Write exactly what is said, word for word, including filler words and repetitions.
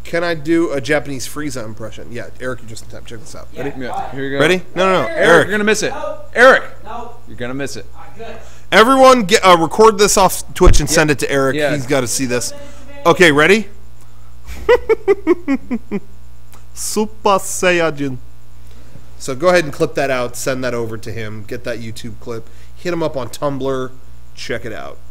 Can I do a Japanese Frieza impression? Yeah, Eric, you're just in time. Check this out. Ready? Yeah, here you go. Ready? No, no, no. Eric, Eric. you're going to miss it. No. Eric. No. You're going to miss it. Everyone, get uh, record this off Twitch and send it to Eric. Yeah. He's got to see this. Okay, ready? Super Saiyajin. So go ahead and clip that out. Send that over to him. Get that YouTube clip. Hit him up on Tumblr. Check it out.